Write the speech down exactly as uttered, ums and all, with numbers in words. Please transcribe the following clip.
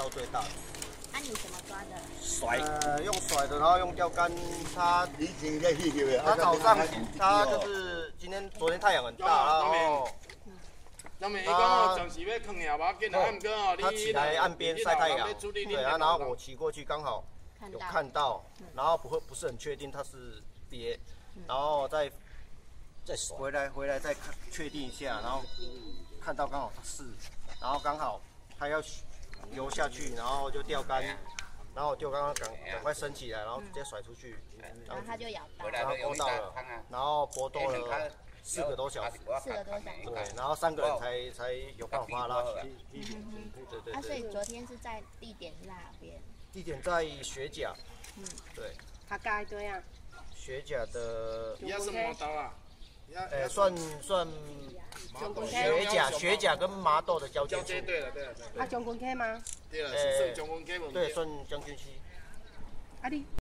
到最大的。 那、啊、你怎么抓的？ 甩，呃，用甩的，然后用钓竿。它以前在去的， 它早上它就是今天昨天太阳很大，然后。 他们伊讲哦，暂时要放下吧，紧啊，毋过哦， 他起来岸边晒太阳，对啊，然后我骑过去刚好有看到，然后不会不是很确定它是鳖，然后再再回来回来再看确定一下，然后看到刚好它是，然后刚好它要游下去，然后就钓竿，然后钓竿赶赶快升起来，然后直接甩出去， 然后它就咬到， 然后勾到了，然后搏斗了。 四个多小时， 四个多小时， 对，然后三个人才才有办法把它拉起来。对对对。 啊，所以昨天是在地点是在哪边？ 地点在雪甲。嗯，对。 他盖对啊。 雪甲的。 也是麻豆啊。 呃，算算。雪甲雪甲跟麻豆的交界处。 对了对了对了。 啊，将军溪吗？ 对了，是算将军溪。 对，算将军溪。 啊你。